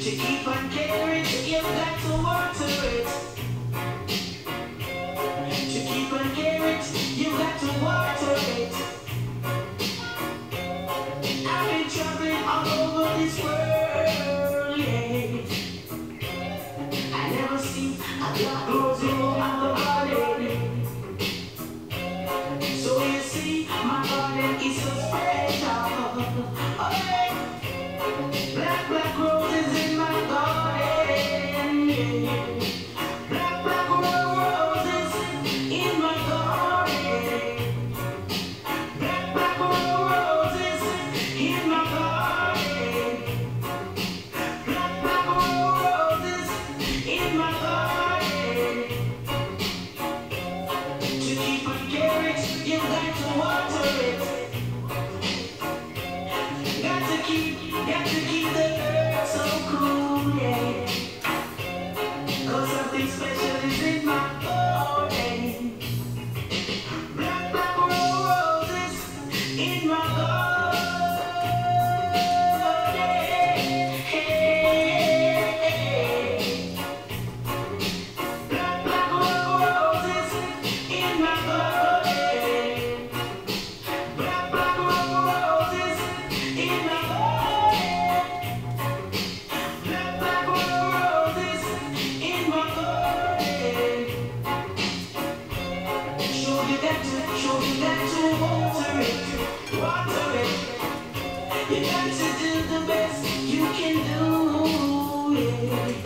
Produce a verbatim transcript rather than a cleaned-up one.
To keep on caring, you got to water it. To keep on caring, you got to water it. I've been traveling all over this world, yeah. I never seen a black rose grow on the garden. So you see, my garden is so special. Oh, yeah. Black, black roses in my garden, yeah. Black, black roses in my garden. Black, black roses in my garden. Black, black roses in my garden. To keep on caring, you got to water it. Got to keep, got to keep the earth so cool, yeah. Cause something special is in my garden. Black, black roses in my garden. Black, black roses in my garden. Black, black roses in my garden. Black, black roses in my garden. Sure you got to, sure you got to water it, water it. You got to do the best you can do, yeah.